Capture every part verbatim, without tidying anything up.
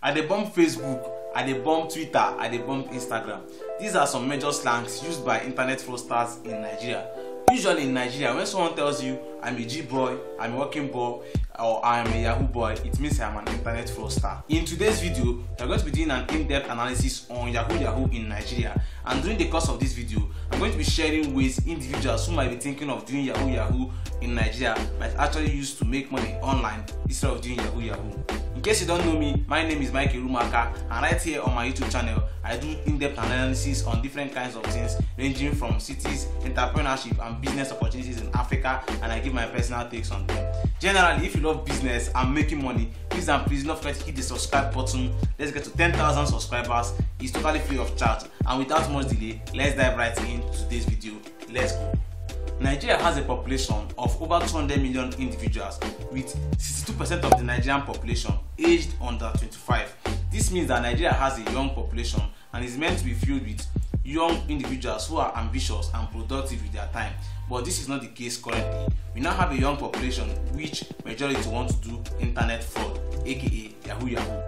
I dey bomb Facebook, I dey bomb Twitter, I dey bomb Instagram. These are some major slangs used by internet fraudsters in Nigeria. Usually in Nigeria, when someone tells you I'm a G boy, I'm a working boy, or I'm a Yahoo boy, it means I'm an internet fraudster. In today's video, we're going to be doing an in-depth analysis on Yahoo Yahoo in Nigeria. And during the course of this video, I'm going to be sharing ways individuals who might be thinking of doing Yahoo Yahoo in Nigeria might actually use to make money online instead of doing Yahoo Yahoo. In case you don't know me, my name is Mike Erumaka, and right here on my YouTube channel, I do in-depth analysis on different kinds of things ranging from cities, entrepreneurship, and business opportunities in Africa, and I give my personal takes on them. Generally, if you love business and making money, please and please don't forget to hit the subscribe button. Let's get to ten thousand subscribers. It's totally free of charge, and without much delay, let's dive right into today's video. Let's go. Nigeria has a population of over two hundred million individuals, with sixty-two percent of the Nigerian population aged under twenty-five. This means that Nigeria has a young population and is meant to be filled with young individuals who are ambitious and productive with their time. But this is not the case currently. We now have a young population which majority want to do internet fraud, aka Yahoo Yahoo.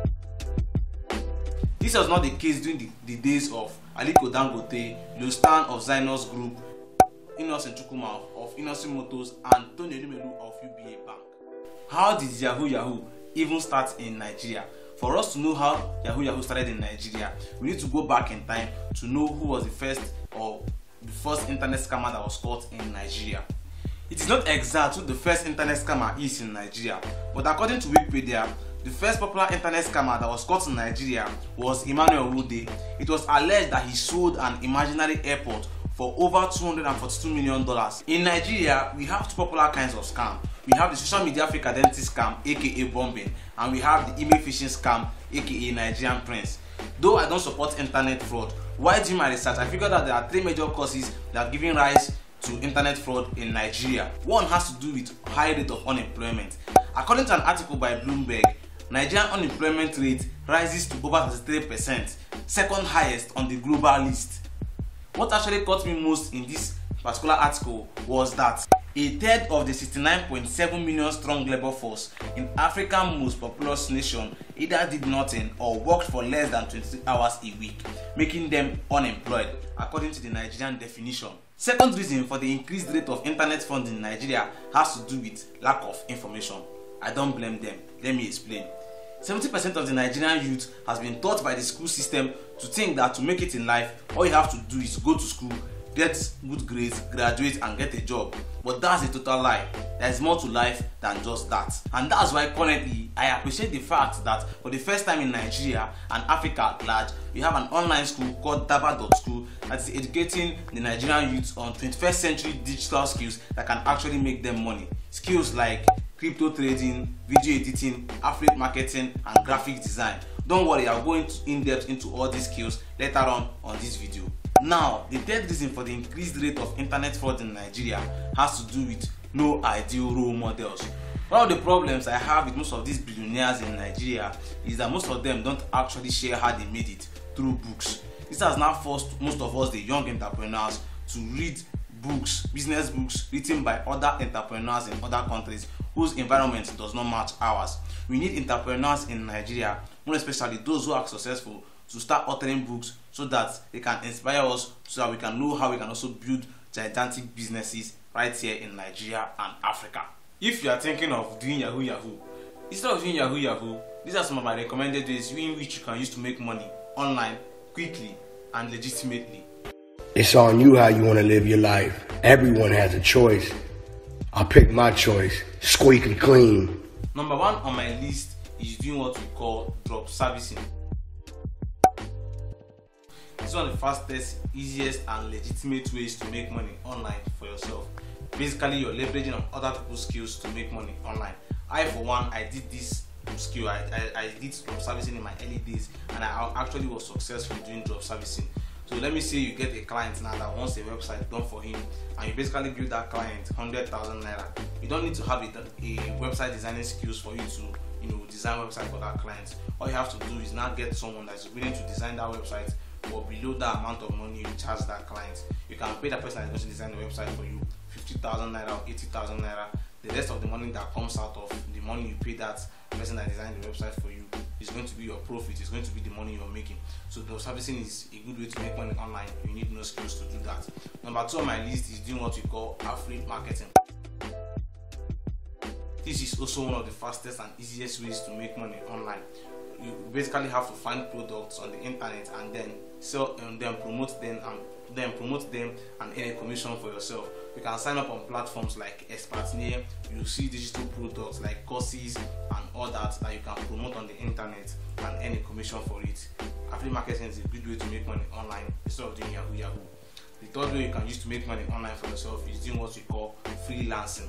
This was not the case during the, the days of Aliko Dangote, Lostan of Zynos Group, Innocent Chukwuma of Innocent Motors, and Tony Elumelu of U B A Bank. How did Yahoo Yahoo even start in Nigeria? For us to know how Yahoo Yahoo started in Nigeria, we need to go back in time to know who was the first or the first internet scammer that was caught in Nigeria. It is not exact who the first internet scammer is in Nigeria, but according to Wikipedia, the first popular internet scammer that was caught in Nigeria was Emmanuel Wode. It was alleged that he sold an imaginary airport for over two hundred forty-two million dollars. In Nigeria, we have two popular kinds of scam. We have the social media fake identity scam, aka bombing, and we have the email phishing scam, aka Nigerian Prince. Though I don't support internet fraud, while doing my research, I figured that there are three major causes that are giving rise to internet fraud in Nigeria. One has to do with high rate of unemployment. According to an article by Bloomberg, Nigerian unemployment rate rises to over thirty-three percent, second highest on the global list. What actually caught me most in this particular article was that a third of the sixty-nine point seven million strong labor force in Africa's most populous nation either did nothing or worked for less than twenty hours a week, making them unemployed, according to the Nigerian definition. Second reason for the increased rate of internet fraud in Nigeria has to do with lack of information. I don't blame them. Let me explain. seventy percent of the Nigerian youth has been taught by the school system to think that to make it in life, all you have to do is go to school, get good grades, graduate, and get a job. But that's a total lie. There is more to life than just that. And that's why currently I appreciate the fact that for the first time in Nigeria and Africa at large, we have an online school called Daba dot School that is educating the Nigerian youth on twenty-first century digital skills that can actually make them money. Skills like crypto trading, video editing, affiliate marketing, and graphic design. Don't worry, I'll go into in depth into all these skills later on on this video. Now, the third reason for the increased rate of internet fraud in Nigeria has to do with no ideal role models. One of the problems I have with most of these billionaires in Nigeria is that most of them don't actually share how they made it through books. This has now forced most of us, the young entrepreneurs, to read books, business books written by other entrepreneurs in other countries whose environment does not match ours. We need entrepreneurs in Nigeria, more especially those who are successful, to start authoring books so that they can inspire us, so that we can know how we can also build gigantic businesses right here in Nigeria and Africa. If you are thinking of doing Yahoo Yahoo, instead of doing Yahoo Yahoo, these are some of my recommended ways in which you can use to make money online quickly and legitimately. It's on you how you want to live your life. Everyone has a choice. I'll pick my choice. Squeaky clean. Number one on my list is doing what we call drop servicing. It's one of the fastest, easiest, and legitimate ways to make money online for yourself. Basically, you're leveraging on other people's skills to make money online. I, for one, I did this skill. I, I, I did drop servicing in my early days, and I actually was successful doing drop servicing. So let me say you get a client now that wants a website done for him, and you basically build that client one hundred thousand naira. You don't need to have a, a website designing skills for you to, you know, design a website for that client. All you have to do is now get someone that's willing to design that website for below that amount of money you charge that client. You can pay that person that's going to design the website for you fifty thousand naira or eighty thousand naira. The rest of the money that comes out of the money you pay that person that designed the website for you is going to be your profit, it's going to be the money you're making. So the servicing is a good way to make money online. You need no skills to do that. Number two on my list is doing what we call affiliate marketing. This is also one of the fastest and easiest ways to make money online. You basically have to find products on the internet and then sell and then promote them and then promote them and earn a commission for yourself. You can sign up on platforms like Expertnaire. You see digital products like courses and all that that you can promote on the internet and earn a commission for it. Affiliate marketing is a good way to make money online instead of doing Yahoo Yahoo. The third way you can use to make money online for yourself is doing what we call freelancing.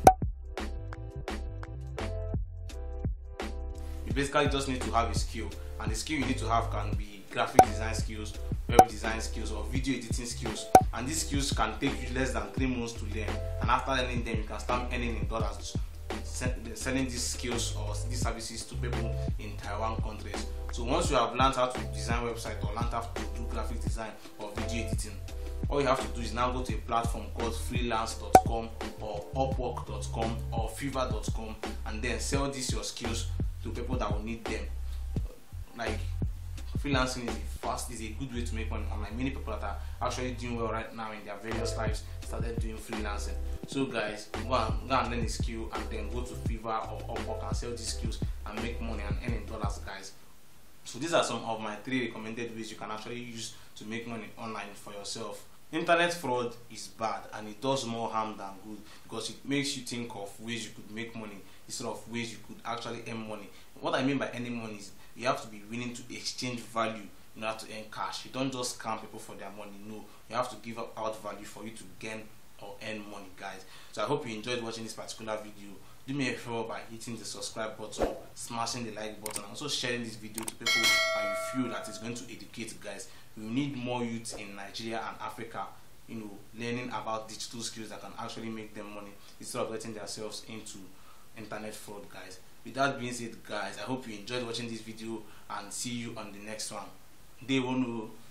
You basically just need to have a skill, and the skill you need to have can be graphic design skills, web design skills, or video editing skills. And these skills can take you less than three months to learn, and after learning them you can start earning in dollars, selling these skills or these services to people in Taiwan countries. So once you have learned how to design website or learned how to do graphic design or video editing, all you have to do is now go to a platform called freelance dot com or upwork dot com or fiverr dot com and then sell these your skills to people that will need them. Like, freelancing is a fast, is a good way to make money online. Many people that are actually doing well right now in their various lives started doing freelancing. So guys, go and, go and learn a skill and then go to Fiverr or Upwork and sell these skills and make money and earn in dollars, guys. So these are some of my three recommended ways you can actually use to make money online for yourself. Internet fraud is bad and it does more harm than good because it makes you think of ways you could make money instead of ways you could actually earn money. What I mean by earning money is you have to be willing to exchange value in order to earn cash. You don't just scam people for their money. No, you have to give out value for you to gain or earn money, guys. So I hope you enjoyed watching this particular video. Do me a favor by hitting the subscribe button, smashing the like button, and also sharing this video to people that you feel that is going to educate, guys. We need more youths in Nigeria and Africa, you know, learning about digital skills that can actually make them money instead of getting themselves into internet fraud, guys. With that being said, guys, I hope you enjoyed watching this video and see you on the next one. They won't know.